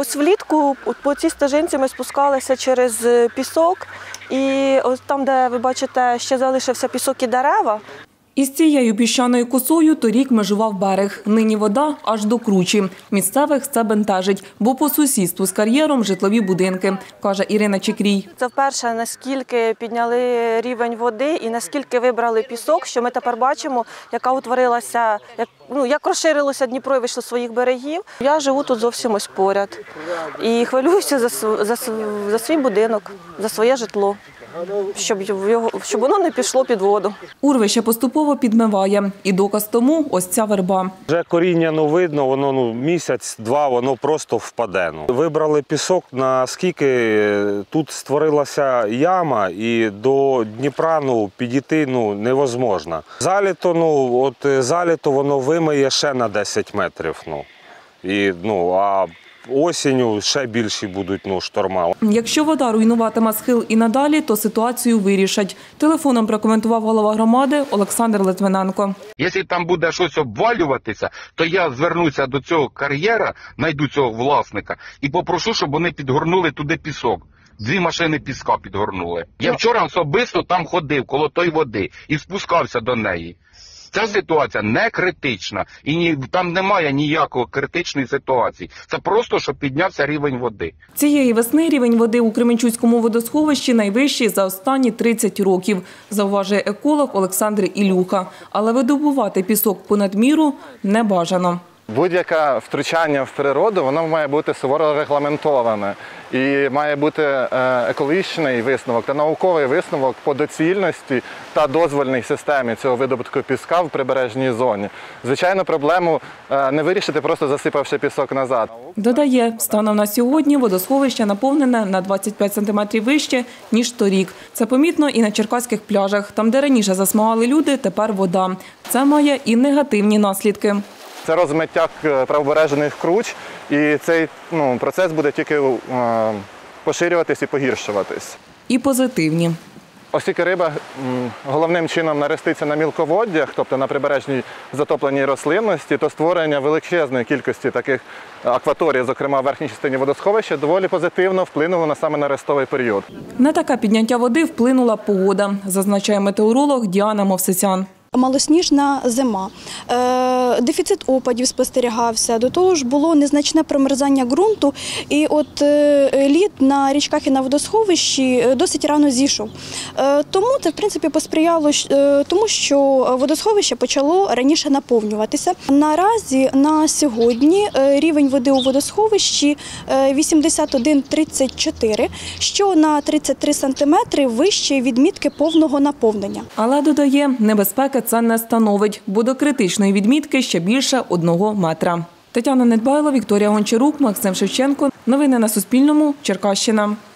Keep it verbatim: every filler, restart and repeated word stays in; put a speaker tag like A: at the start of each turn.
A: Ось влітку по цій стежинці ми спускалися через пісок, і ось там, де ви бачите, ще залишився пісок і дерева.
B: Із цією піщаною косою торік межував берег. Нині вода аж до кручі. Місцевих це бентежить, бо по сусідству з кар'єром житлові будинки, каже Ірина Чекрій.
A: Це вперше, наскільки підняли рівень води і наскільки вибрали пісок, що ми тепер бачимо, яка утворилася, як, ну, як розширилося Дніпро і вийшло з своїх берегів. Я живу тут зовсім ось поряд і хвилююся за, за, за свій будинок, за своє житло. Щоб, його, щоб воно не пішло під воду.
B: Урвище поступово підмиває. І доказ тому ось ця верба.
C: Вже коріння ну, видно, воно ну, місяць-два, воно просто впаде. Ну. Вибрали пісок, наскільки тут створилася яма і до Дніпра ну, підійти ну, невозможно. Заліто, ну, от, заліто воно вимиє ще на десять метрів. Ну. І, ну, а осінню ще більші будуть ну, шторма.
B: Якщо вода руйнуватиме схил і надалі, то ситуацію вирішать. Телефоном прокоментував голова громади Олександр Литвиненко.
D: Якщо там буде щось обвалюватися, то я звернуся до цього кар'єра, знайду цього власника і попрошу, щоб вони підгорнули туди пісок. Дві машини піска підгорнули. Я вчора особисто там ходив, коло тої води, і спускався до неї. Ця ситуація не критична, і ні, там немає ніякої критичної ситуації. Це просто, щоб піднявся рівень води.
B: Цієї весни рівень води у Кременчуцькому водосховищі найвищий за останні тридцять років, зауважує еколог Олександр Ілюха. Але видобувати пісок понад міру не бажано.
E: Будь-яке втручання в природу, воно має бути суворо регламентоване. І має бути екологічний висновок та науковий висновок по доцільності та дозвольній системі цього видобутку піска в прибережній зоні. Звичайно, проблему не вирішити, просто засипавши пісок назад.
B: Додає, станом на сьогодні водосховище наповнене на двадцять п'ять сантиметрів вище, ніж торік. Це помітно і на черкаських пляжах. Там, де раніше засмагали люди, тепер вода. Це має і негативні наслідки.
E: Це розмиття правобережних круч, і цей ну, процес буде тільки е, поширюватись і погіршуватись.
B: І позитивні.
E: Оскільки риба м, головним чином нароститься на мілководдях, тобто на прибережній затопленій рослинності, то створення величезної кількості таких акваторій, зокрема в верхній частині водосховища, доволі позитивно вплинуло на саме нерестовий період.
B: На таке підняття води вплинула погода, зазначає метеоролог Діана Мовсисян.
F: Малосніжна зима, дефіцит опадів спостерігався, до того ж було незначне промерзання ґрунту, і от лід на річках і на водосховищі досить рано зійшов. Тому це, в принципі, посприяло тому, що водосховище почало раніше наповнюватися. Наразі на сьогодні рівень води у водосховищі вісімдесят один тридцять чотири, що на тридцять три сантиметри вище відмітки повного наповнення.
B: Але, додає, небезпеки це не становить, бо до критичної відмітки ще більше одного метра. Тетяна Недбайло, Вікторія Гончарук, Максим Шевченко. Новини на Суспільному. Черкащина.